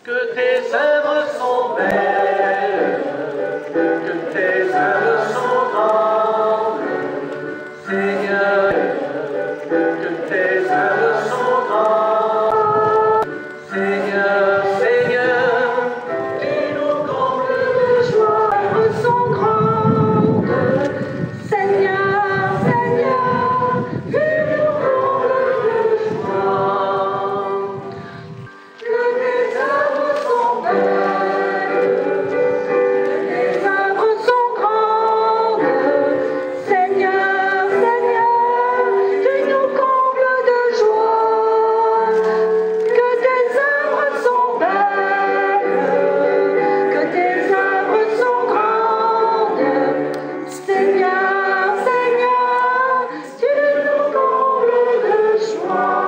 Que tes œuvres sont belles, que tes œuvres sont grandes, Seigneur, que tes œuvres sont grandes, Seigneur, Seigneur, tu nous combles de joie. Tes œuvres sont grandes, Seigneur, Seigneur, tu nous combles de joie. Que tes œuvres sont belles, que tes œuvres sont grandes, Seigneur, Seigneur, tu nous combles de joie. Que tes œuvres sont belles, que tes œuvres sont grandes, Seigneur, Seigneur, tu nous combles de joie.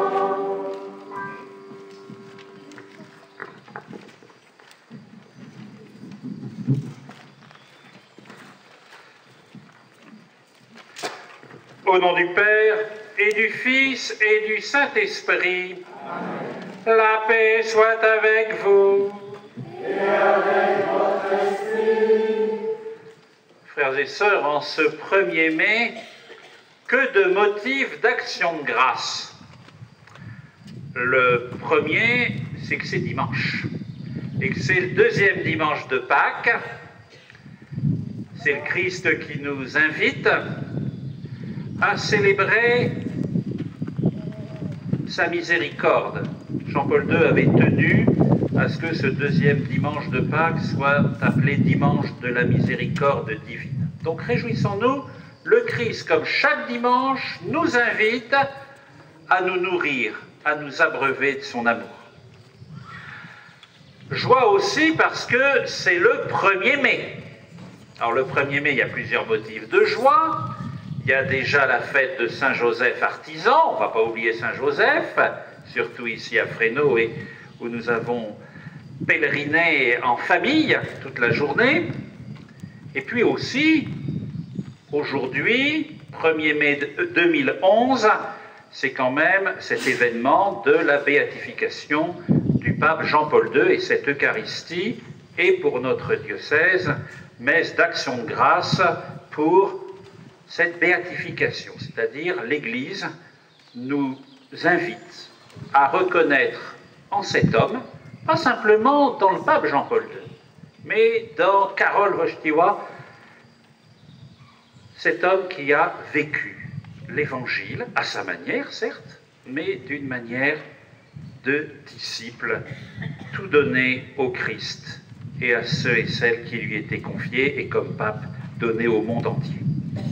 Au nom du Père, et du Fils, et du Saint-Esprit, la paix soit avec vous. Et avec votre esprit. Frères et sœurs, en ce 1er mai, que de motifs d'action de grâce. Le premier, c'est que c'est dimanche, et que c'est le 2e dimanche de Pâques. C'est le Christ qui nous invite à célébrer sa miséricorde. Jean-Paul II avait tenu à ce que ce 2e dimanche de Pâques soit appelé dimanche de la miséricorde divine. Donc réjouissons-nous, le Christ, comme chaque dimanche, nous invite à nous nourrir, à nous abreuver de son amour. Joie aussi parce que c'est le 1er mai. Alors le 1er mai, il y a plusieurs motifs de joie. Il y a déjà la fête de Saint-Joseph artisan, on ne va pas oublier Saint-Joseph, surtout ici à Fresno, et où nous avons pèleriné en famille toute la journée. Et puis aussi, aujourd'hui, 1er mai 2011, c'est quand même cet événement de la béatification du pape Jean-Paul II, et cette Eucharistie est pour notre diocèse messe d'action de grâce pour cette béatification, c'est-à-dire l'Église nous invite à reconnaître en cet homme, pas simplement dans le pape Jean-Paul II, mais dans Karol Wojtyła, cet homme qui a vécu l'Évangile, à sa manière certes, mais d'une manière de disciple, tout donné au Christ et à ceux et celles qui lui étaient confiés, et comme pape, donné au monde entier.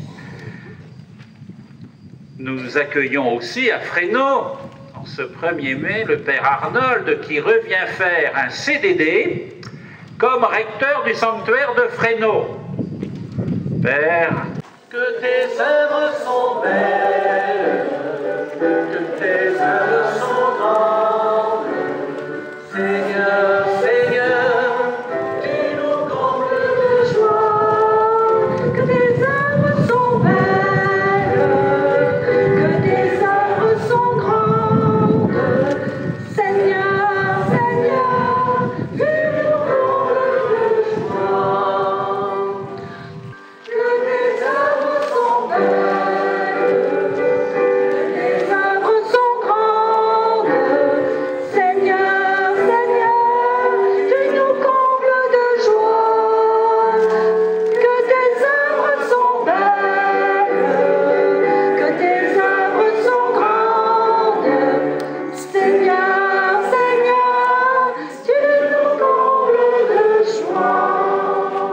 Nous accueillons aussi à Fresno, en ce 1er mai, le Père Arnold qui revient faire un CDD comme recteur du sanctuaire de Fresno. Père, Que tes œuvres sont belles, que tes œuvres sont grandes, Seigneur, Seigneur, tu nous combles de joie. Que tes œuvres sont belles, que tes œuvres sont grandes, Seigneur, Seigneur, tu nous combles de joie. Que tes œuvres sont belles, que tes œuvres sont grandes, Seigneur, Seigneur, tu nous combles de joie. Que tes œuvres sont belles, que tes œuvres sont grandes, Seigneur, Seigneur, tu nous combles de joie.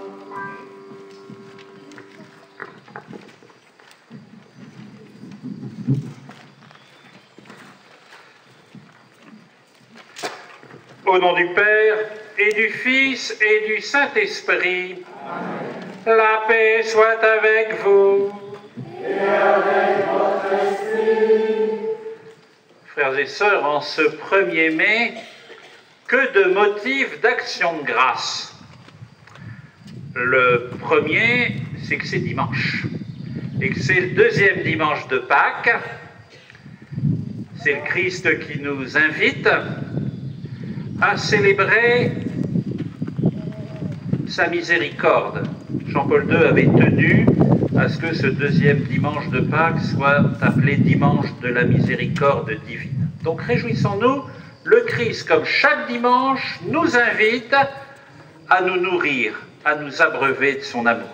au nom du Père, et du Fils, et du Saint-Esprit, la paix soit avec vous. Et avec votre esprit. Frères et sœurs, en ce 1er mai, que de motifs d'action de grâce. Le premier, c'est que c'est dimanche, et que c'est le 2e dimanche de Pâques. C'est le Christ qui nous invite à célébrer sa miséricorde. Jean-Paul II avait tenu à ce que ce deuxième dimanche de Pâques soit appelé dimanche de la miséricorde divine. Donc réjouissons-nous, le Christ, comme chaque dimanche, nous invite à nous nourrir, à nous abreuver de son amour.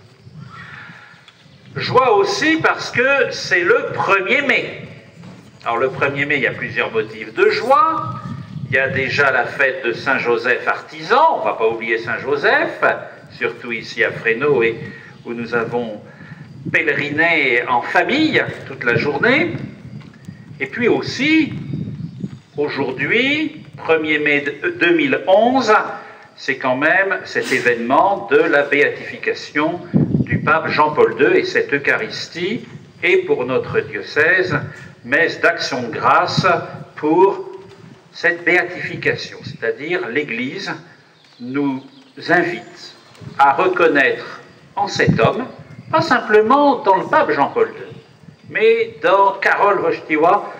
Joie aussi parce que c'est le 1er mai. Alors le 1er mai, il y a plusieurs motifs de joie. Il y a déjà la fête de Saint-Joseph artisan, on ne va pas oublier Saint-Joseph, surtout ici à Fresno, et où nous avons pèleriné en famille toute la journée. Et puis aussi, aujourd'hui, 1er mai 2011, c'est quand même cet événement de la béatification du pape Jean-Paul II, et cette Eucharistie est pour notre diocèse messe d'action de grâce pour cette béatification, c'est-à-dire l'Église nous invite à reconnaître en cet homme, pas simplement dans le pape Jean-Paul II, mais dans Karol Wojtyła,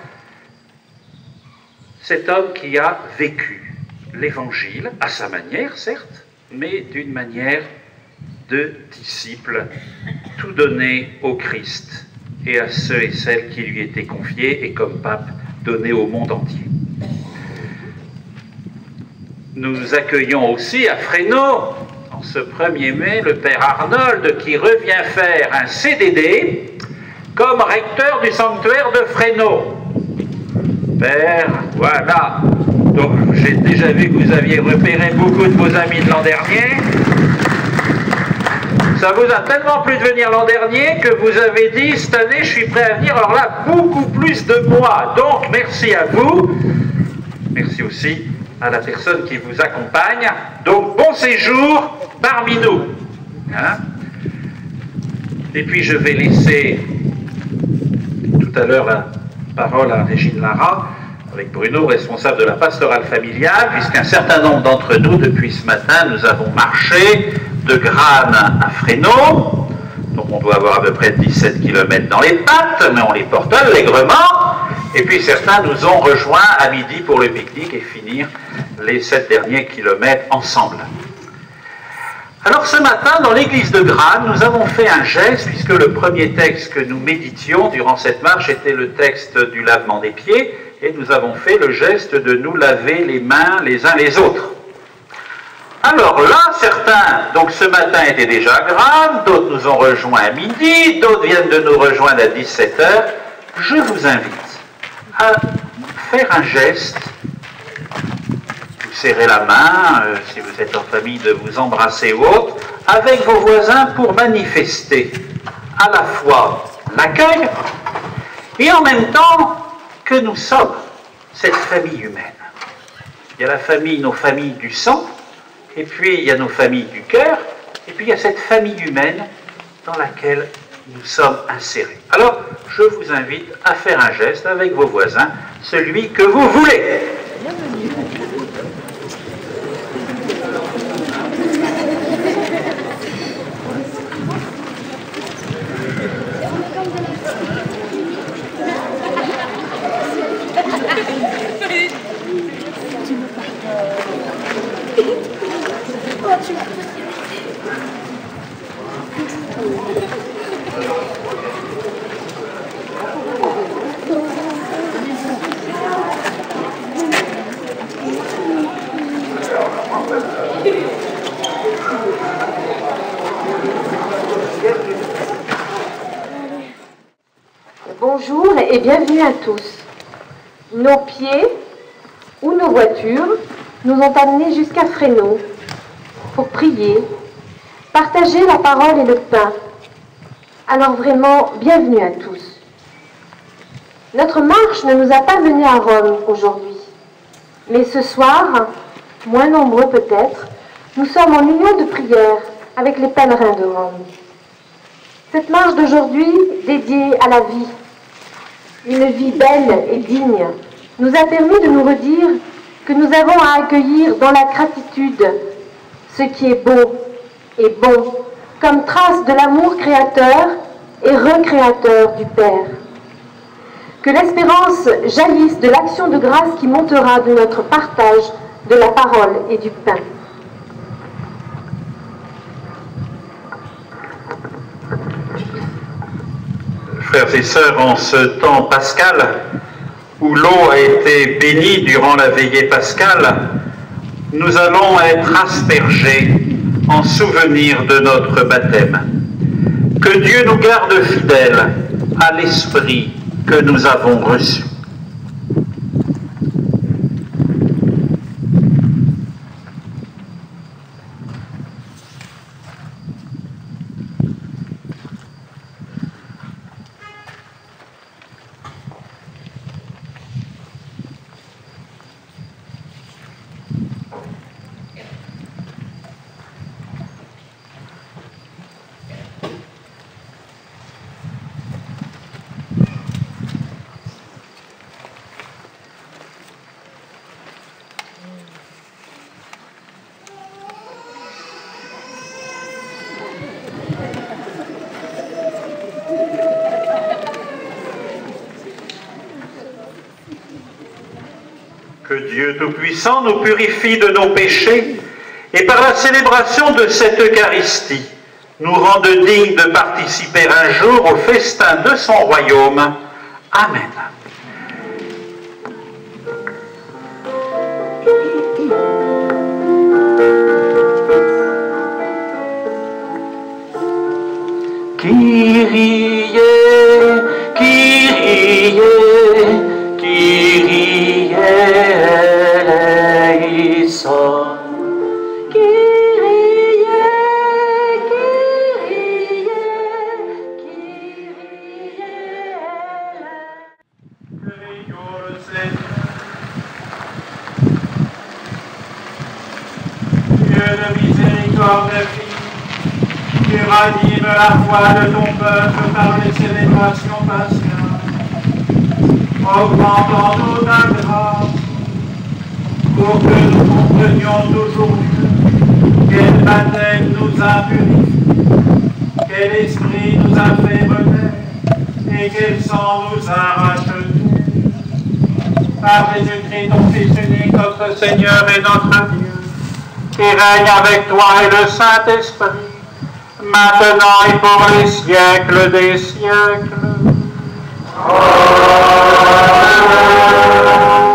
cet homme qui a vécu l'Évangile, à sa manière certes, mais d'une manière de disciple, tout donné au Christ et à ceux et celles qui lui étaient confiés, et comme pape donné au monde entier. Nous accueillons aussi à Fresno, en ce 1er mai, le Père Arnold qui revient faire un CDD comme recteur du sanctuaire de Fresno. Père, voilà. Donc j'ai déjà vu que vous aviez repéré beaucoup de vos amis de l'an dernier. Ça vous a tellement plu de venir l'an dernier que vous avez dit, cette année, je suis prêt à venir, alors là, beaucoup plus de moi. Donc, merci à vous. Merci aussi à la personne qui vous accompagne. Donc, bon séjour parmi nous. Hein? Et puis, je vais laisser tout à l'heure la parole à Régine Lara, avec Bruno, responsable de la pastorale familiale, puisqu'un certain nombre d'entre nous, depuis ce matin, nous avons marché de Grane à Fresno. Donc on doit avoir à peu près 17 km dans les pattes, mais on les porte allègrement. Et puis certains nous ont rejoints à midi pour le pique-nique et finir les 7 derniers kilomètres ensemble. Alors ce matin, dans l'église de Grane, nous avons fait un geste, puisque le premier texte que nous méditions durant cette marche était le texte du lavement des pieds, et nous avons fait le geste de nous laver les mains les uns les autres. Alors là, certains, donc ce matin, étaient déjà à Grane, d'autres nous ont rejoints à midi, d'autres viennent de nous rejoindre à 17h. Je vous invite à faire un geste, vous serrer la main, si vous êtes en famille, de vous embrasser ou autre, avec vos voisins pour manifester à la fois l'accueil et en même temps que nous sommes cette famille humaine. Il y a la famille, nos familles du sang, et puis il y a nos familles du cœur, et puis il y a cette famille humaine dans laquelle nous sommes insérés. Alors, je vous invite à faire un geste avec vos voisins, celui que vous voulez. Bienvenue. Bonjour et bienvenue à tous. Nos pieds ou nos voitures nous ont amenés jusqu'à Fresno pour prier, partager la parole et le pain. Alors vraiment, bienvenue à tous. Notre marche ne nous a pas menés à Rome aujourd'hui, mais ce soir, moins nombreux peut-être, nous sommes en union de prière avec les pèlerins de Rome. Cette marche d'aujourd'hui, dédiée à la vie, une vie belle et digne, nous a permis de nous redire que nous avons à accueillir dans la gratitude ce qui est beau et bon, comme trace de l'amour créateur et recréateur du Père. Que l'espérance jaillisse de l'action de grâce qui montera de notre partage de la parole et du pain. Frères et sœurs, en ce temps pascal, où l'eau a été bénie durant la veillée pascale, nous allons être aspergés en souvenir de notre baptême. Que Dieu nous garde fidèles à l'esprit que nous avons reçu. Que Dieu Tout-Puissant nous purifie de nos péchés et par la célébration de cette Eucharistie, nous rende dignes de participer un jour au festin de son royaume. Amen. Kyrie, Kyrie, Kyrie eleison. Kyrie, Kyrie, Kyrie Dieu de miséricorde infinie, tu ranimes la foi de ton peuple par les célébrations pascales, augmentant nous ta grâce, pour que nous comprenions toujours mieux quel baptême nous a purifiés, quel esprit nous a fait renaître et quel sang nous a rachetés. Par Jésus-Christ, ton Fils unique, notre Seigneur et notre Dieu, qui règne avec toi et le Saint-Esprit, maintenant et pour les siècles des siècles. Amen.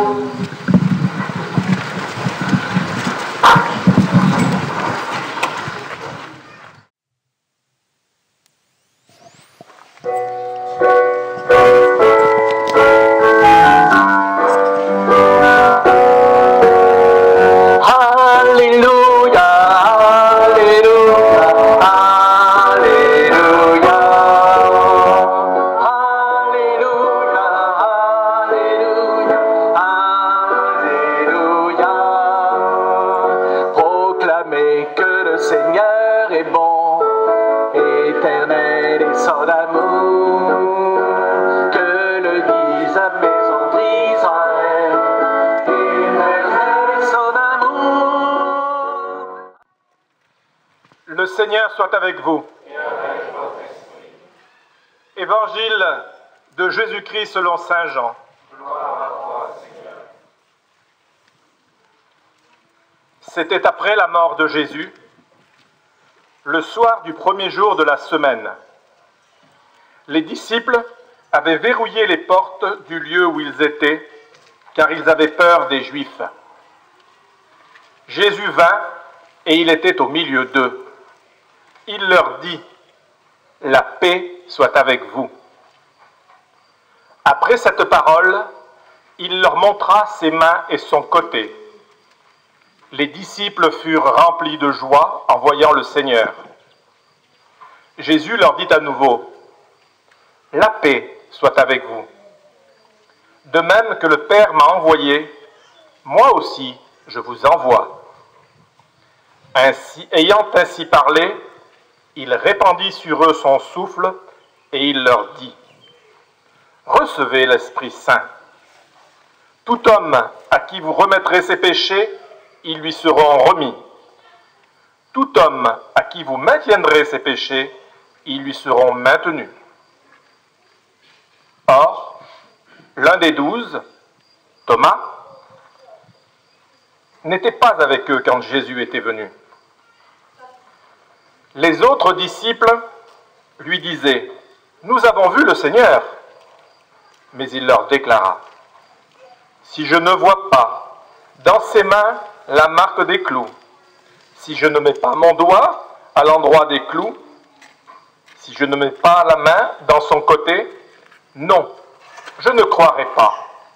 Le Seigneur soit avec vous. Évangile de Jésus-Christ selon saint Jean. C'était après la mort de Jésus, le soir du premier jour de la semaine. Les disciples avaient verrouillé les portes du lieu où ils étaient, car ils avaient peur des Juifs. Jésus vint et il était au milieu d'eux. Il leur dit : « La paix soit avec vous. » Après cette parole, il leur montra ses mains et son côté. Les disciples furent remplis de joie en voyant le Seigneur. Jésus leur dit à nouveau : « La paix soit avec vous. De même que le Père m'a envoyé, moi aussi je vous envoie. » Ayant ainsi parlé, il répandit sur eux son souffle et il leur dit : « Recevez l'Esprit Saint. Tout homme à qui vous remettrez ses péchés, ils lui seront remis. Tout homme à qui vous maintiendrez ses péchés, ils lui seront maintenus. » Or, l'un des 12, Thomas, n'était pas avec eux quand Jésus était venu. Les autres disciples lui disaient « Nous avons vu le Seigneur !» Mais il leur déclara « Si je ne vois pas dans ses mains la marque des clous, si je ne mets pas mon doigt à l'endroit des clous, si je ne mets pas la main dans son côté, non, je ne croirai pas. »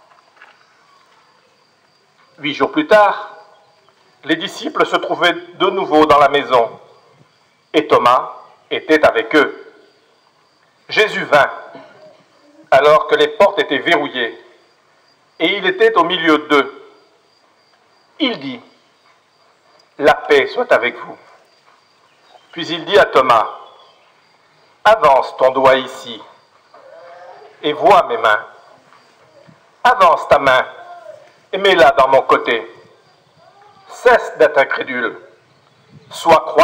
8 jours plus tard, les disciples se trouvaient de nouveau dans la maison et Thomas était avec eux. Jésus vint, alors que les portes étaient verrouillées, et il était au milieu d'eux. Il dit « La paix soit avec vous. » Puis il dit à Thomas « Avance ton doigt ici, et vois mes mains. Avance ta main, et mets-la dans mon côté. Cesse d'être incrédule, sois croyant. »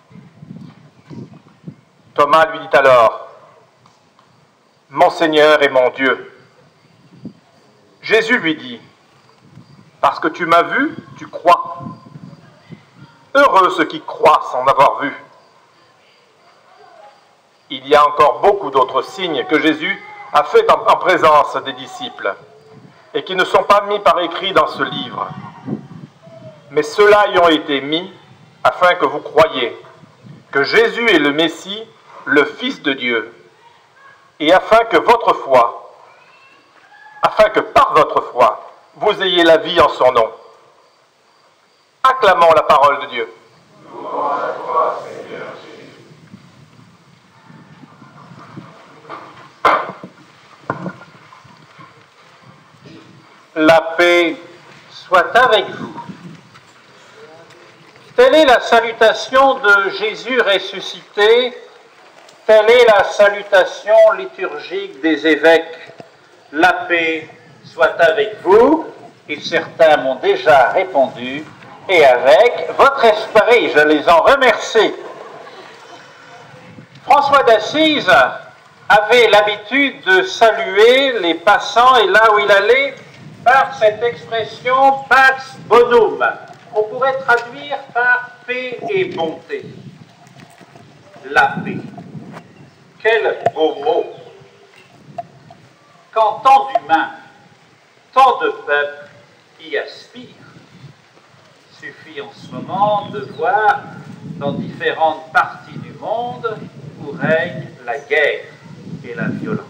Thomas lui dit alors « Mon Seigneur et mon Dieu. » Jésus lui dit « Parce que tu m'as vu, tu crois. Heureux ceux qui croient sans avoir vu. » Il y a encore beaucoup d'autres signes que Jésus a faits en présence des disciples et qui ne sont pas mis par écrit dans ce livre. Mais ceux-là y ont été mis afin que vous croyiez que Jésus est le Messie, le Fils de Dieu, et afin que par votre foi, vous ayez la vie en son nom. Acclamons la parole de Dieu. Louange à toi, Seigneur Jésus. La paix soit avec vous. Telle est la salutation de Jésus ressuscité, telle est la salutation liturgique des évêques. La paix soit avec vous, et certains m'ont déjà répondu, et avec votre esprit, je les en remercie. François d'Assise avait l'habitude de saluer les passants, et là où il allait, par cette expression « pax bonum », on pourrait traduire par « paix et bonté ». La paix. Quel beau mot! Quand tant d'humains, tant de peuples y aspirent. Il suffit en ce moment de voir dans différentes parties du monde où règne la guerre et la violence.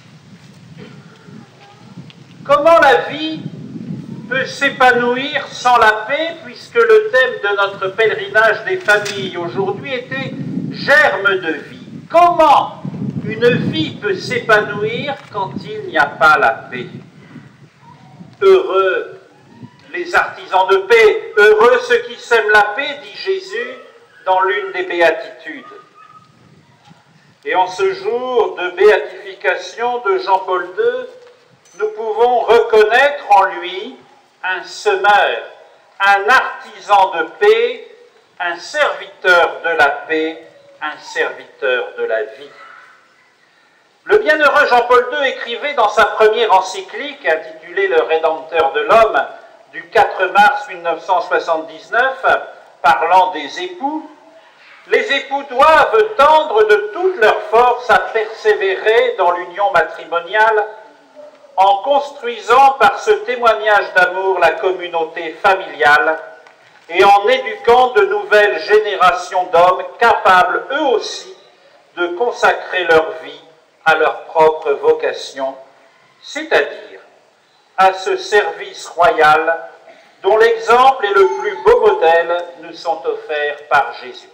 Comment la vie peut s'épanouir sans la paix, puisque le thème de notre pèlerinage des familles aujourd'hui était « Germe de vie ». Comment une vie peut s'épanouir quand il n'y a pas la paix? Heureux les artisans de paix, heureux ceux qui sèment la paix, dit Jésus dans l'une des béatitudes. Et en ce jour de béatification de Jean-Paul II, nous pouvons reconnaître en lui un semeur, un artisan de paix, un serviteur de la paix, un serviteur de la vie. Le bienheureux Jean-Paul II écrivait dans sa première encyclique, intitulée « Le Rédempteur de l'homme », du 4 mars 1979, parlant des époux, « Les époux doivent tendre de toute leur force à persévérer dans l'union matrimoniale en construisant par ce témoignage d'amour la communauté familiale et en éduquant de nouvelles générations d'hommes capables eux aussi de consacrer leur vie à leur propre vocation, c'est-à-dire à ce service royal dont l'exemple et le plus beau modèle nous sont offerts par Jésus-Christ.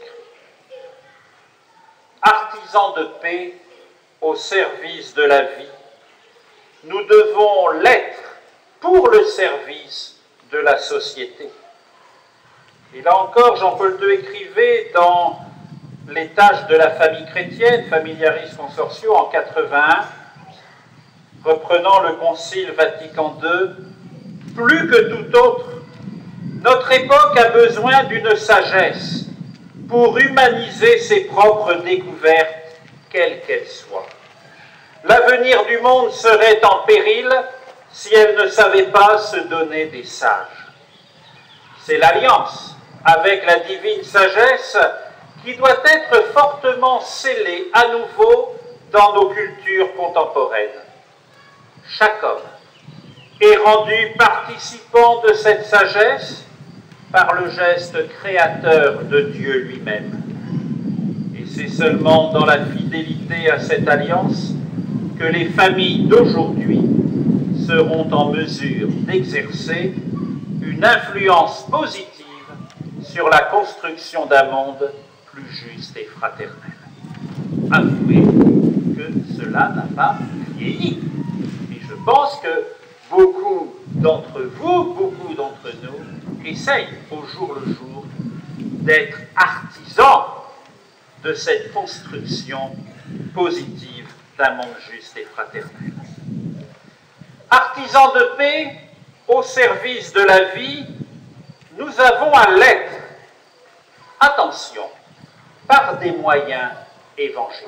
Artisans de paix au service de la vie, nous devons l'être pour le service de la société. Et là encore, Jean-Paul II écrivait dans Les tâches de la famille chrétienne, Familiaris Consortio, en 81, reprenant le Concile Vatican II, plus que tout autre, notre époque a besoin d'une sagesse pour humaniser ses propres découvertes, quelles qu'elles soient. L'avenir du monde serait en péril si elle ne savait pas se donner des sages. C'est l'alliance avec la divine sagesse qui doit être fortement scellée à nouveau dans nos cultures contemporaines. Chaque homme est rendu participant de cette sagesse par le geste créateur de Dieu lui-même. Et c'est seulement dans la fidélité à cette alliance que les familles d'aujourd'hui seront en mesure d'exercer une influence positive sur la construction d'un monde plus juste et fraternel. Avouez que cela n'a pas vieilli. Et je pense que beaucoup d'entre vous, beaucoup d'entre nous, essayent au jour le jour d'être artisans de cette construction positive d'un monde juste et fraternel. Artisans de paix au service de la vie, nous avons à l'être, attention, par des moyens évangéliques.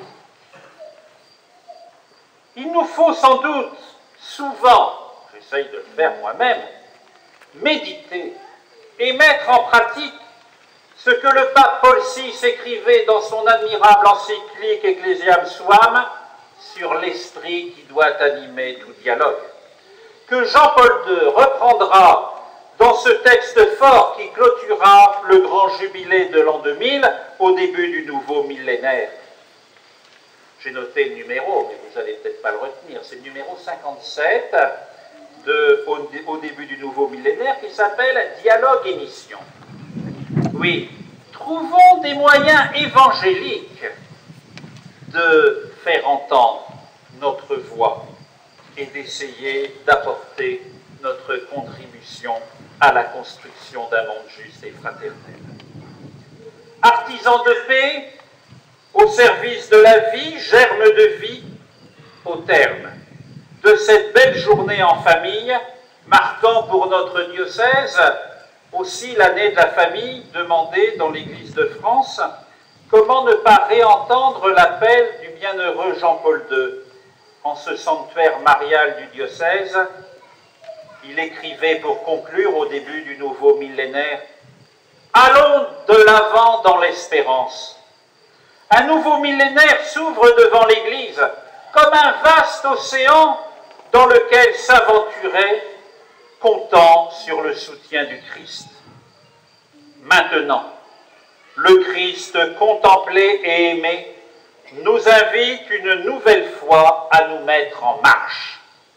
Il nous faut sans doute souvent, j'essaye de le faire moi-même, méditer et mettre en pratique ce que le pape Paul VI écrivait dans son admirable encyclique Ecclesiam Suam sur l'esprit qui doit animer tout dialogue, que Jean-Paul II reprendra dans ce texte fort qui clôturera le grand jubilé de l'an 2000 au début du nouveau millénaire. J'ai noté le numéro, mais vous n'allez peut-être pas le retenir, c'est le numéro 57 au début du nouveau millénaire qui s'appelle « Dialogue et mission ». Oui, trouvons des moyens évangéliques de faire entendre notre voix et d'essayer d'apporter notre contribution à la construction d'un monde juste et fraternel. Artisans de paix, au service de la vie, germe de vie, au terme de cette belle journée en famille, marquant pour notre diocèse aussi l'année de la famille demandée dans l'Église de France, comment ne pas réentendre l'appel du bienheureux Jean-Paul II en ce sanctuaire marial du diocèse. Il écrivait pour conclure au début du nouveau millénaire « Allons de l'avant dans l'espérance. Un nouveau millénaire s'ouvre devant l'Église comme un vaste océan dans lequel s'aventurer, comptant sur le soutien du Christ. Maintenant, le Christ contemplé et aimé nous invite une nouvelle fois à nous mettre en marche. »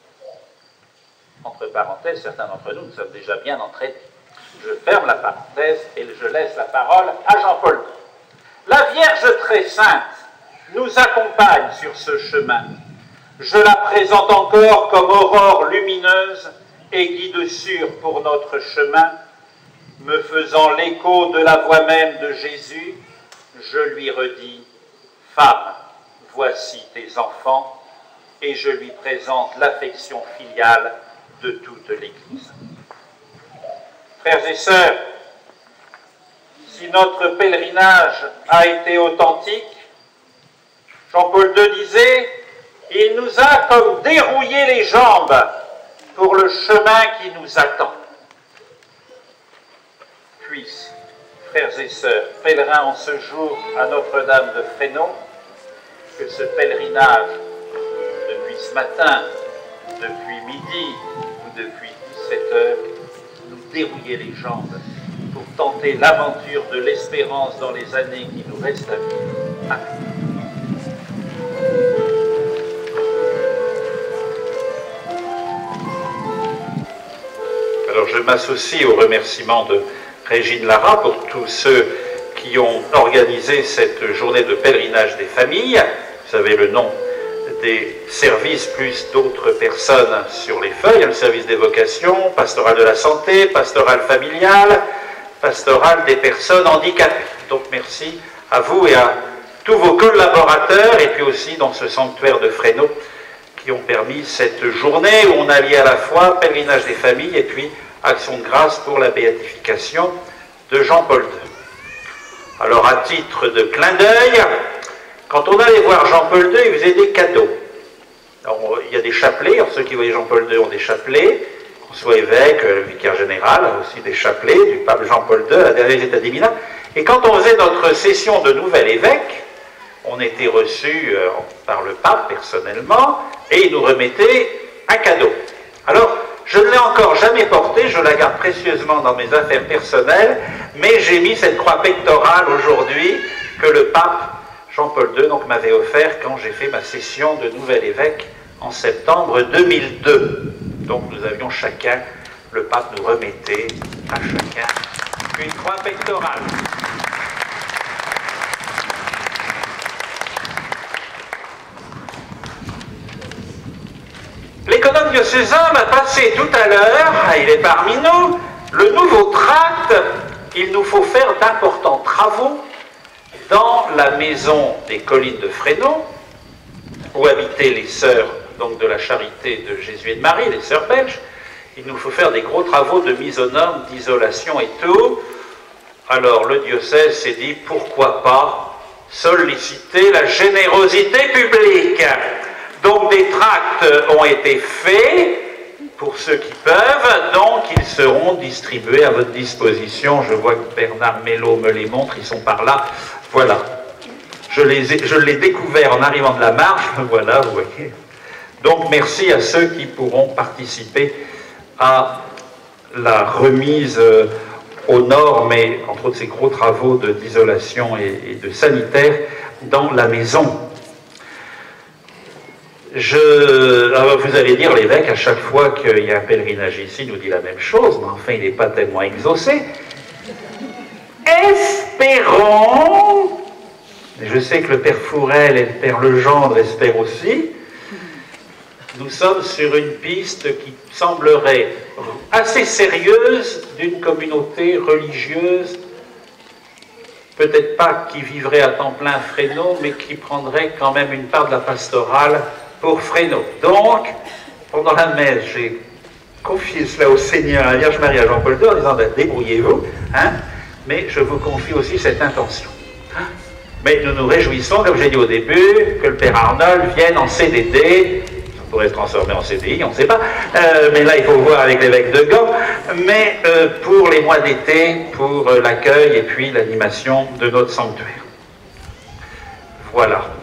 Entre parenthèses, certains d'entre nous sommes déjà bien entraînés. Je ferme la parenthèse et je laisse la parole à Jean-Paul II. La Vierge très sainte nous accompagne sur ce chemin. Je la présente encore comme aurore lumineuse et guide sûr pour notre chemin. Me faisant l'écho de la voix même de Jésus, je lui redis « Femme, voici tes enfants » et je lui présente l'affection filiale de toute l'Église. Frères et sœurs, si notre pèlerinage a été authentique, Jean-Paul II disait « Il nous a comme dérouillé les jambes pour le chemin qui nous attend. » Puisse, frères et sœurs, pèlerins en ce jour à Notre-Dame de Fresno, que ce pèlerinage, depuis ce matin, depuis midi ou depuis 17 heures, nous dérouiller les jambes pour tenter l'aventure de l'espérance dans les années qui nous restent à vivre. Amen. Alors je m'associe au remerciement de Régine Lara pour tous ceux qui ont organisé cette journée de pèlerinage des familles. Vous savez le nom des services plus d'autres personnes sur les feuilles, le service des vocations, pastoral de la santé, pastoral familial, pastoral des personnes handicapées. Donc merci à vous et à tous vos collaborateurs et puis aussi dans ce sanctuaire de Fresno qui ont permis cette journée où on allie à la fois pèlerinage des familles et puis action de grâce pour la béatification de Jean-Paul II. Alors à titre de clin d'œil, quand on allait voir Jean-Paul II, il faisait des cadeaux. Alors, il y a des chapelets, alors ceux qui voyaient Jean-Paul II ont des chapelets, François Évêque, le vicaire général, aussi des chapelets du pape Jean-Paul II, à la dernière état des Milan. Et quand on faisait notre session de nouvel évêque, on était reçu par le pape personnellement, et il nous remettait un cadeau. Alors, je ne l'ai encore jamais porté, je la garde précieusement dans mes affaires personnelles, mais j'ai mis cette croix pectorale aujourd'hui que le pape Jean-Paul II m'avait offert quand j'ai fait ma session de nouvel évêque en septembre 2002. Donc nous avions chacun, le pape nous remettait à chacun une croix pectorale. L'économe diocésain m'a passé tout à l'heure, il est parmi nous, le nouveau tract. Il nous faut faire d'importants travaux dans la maison des collines de Fresno, où habitaient les sœurs donc, de la charité de Jésus et de Marie, les sœurs belges. Il nous faut faire des gros travaux de mise aux normes, d'isolation et tout. Alors le diocèse s'est dit, pourquoi pas solliciter la générosité publique. Donc des tracts ont été faits pour ceux qui peuvent, donc ils seront distribués à votre disposition. Je vois que Bernard Mello me les montre, ils sont par là. Voilà. Je l'ai découvert en arrivant de la marche, voilà, vous voyez. Donc merci à ceux qui pourront participer à la remise aux normes et entre autres ces gros travaux d'isolation et de sanitaire dans la maison. Vous allez dire, l'évêque, à chaque fois qu'il y a un pèlerinage ici, nous dit la même chose, mais enfin, il n'est pas tellement exaucé. Espérons, je sais que le père Fourel et le père Legendre espèrent aussi, nous sommes sur une piste qui semblerait assez sérieuse d'une communauté religieuse, peut-être pas qui vivrait à temps plein à Fresno, mais qui prendrait quand même une part de la pastorale pour Fresno. Donc, pendant la messe, j'ai confié cela au Seigneur, à la Vierge Marie, à Jean-Paul II, en disant débrouillez-vous, hein, mais je vous confie aussi cette intention. Mais nous nous réjouissons, comme j'ai dit au début, que le Père Arnold vienne en CDD, ça pourrait se transformer en CDI, on ne sait pas, mais là il faut voir avec l'évêque de Gand, mais pour les mois d'été, pour l'accueil et puis l'animation de notre sanctuaire. Voilà.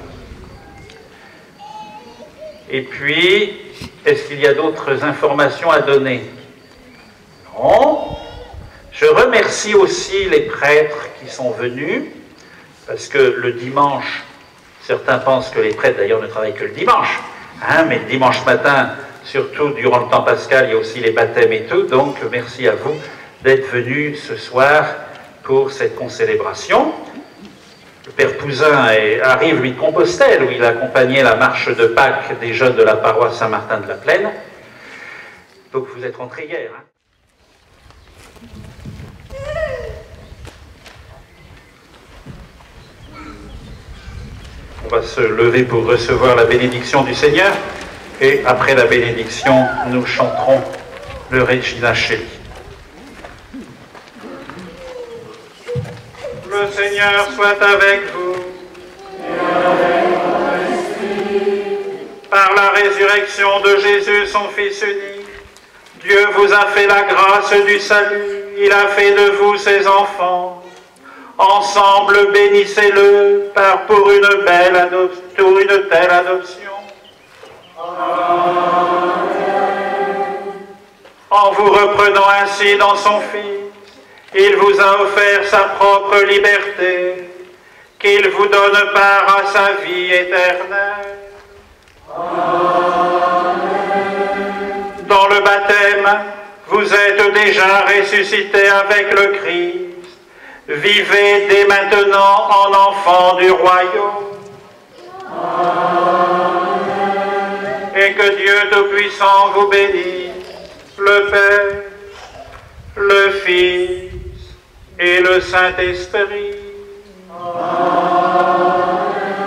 Et puis, est-ce qu'il y a d'autres informations à donner? Non. Je remercie aussi les prêtres qui sont venus, parce que le dimanche, certains pensent que les prêtres d'ailleurs ne travaillent que le dimanche, hein, mais le dimanche matin, surtout durant le temps pascal, il y a aussi les baptêmes et tout, donc merci à vous d'être venus ce soir pour cette concélébration. Le père Pouzin arrive, lui, de Compostelle, où il accompagnait la marche de Pâques des jeunes de la paroisse Saint-Martin de la Plaine. Donc vous êtes rentrés hier. Hein. On va se lever pour recevoir la bénédiction du Seigneur. Et après la bénédiction, nous chanterons le Regina Coeli. Le Seigneur soit avec vous. Et avec ton esprit. Par la résurrection de Jésus, son Fils unique, Dieu vous a fait la grâce du salut. Il a fait de vous ses enfants. Ensemble, bénissez-le pour une telle adoption. Amen. En vous reprenant ainsi dans son Fils, il vous a offert sa propre liberté, qu'il vous donne part à sa vie éternelle. Amen. Dans le baptême, vous êtes déjà ressuscités avec le Christ. Vivez dès maintenant en enfants du royaume. Amen. Et que Dieu Tout-Puissant vous bénisse, le Père, le Fils et le Saint-Esprit. Amen.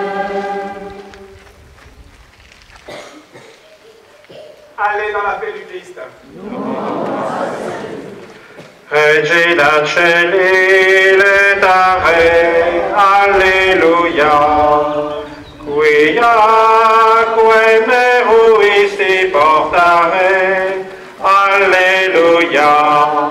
Allez dans la paix du Christ. Regina Coeli letare, alleluia, quia que meruisti portare, Alléluia.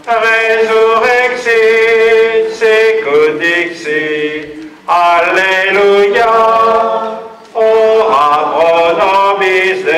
Resurrexit, secundixit. Alléluia. Ora pro nobis Deus.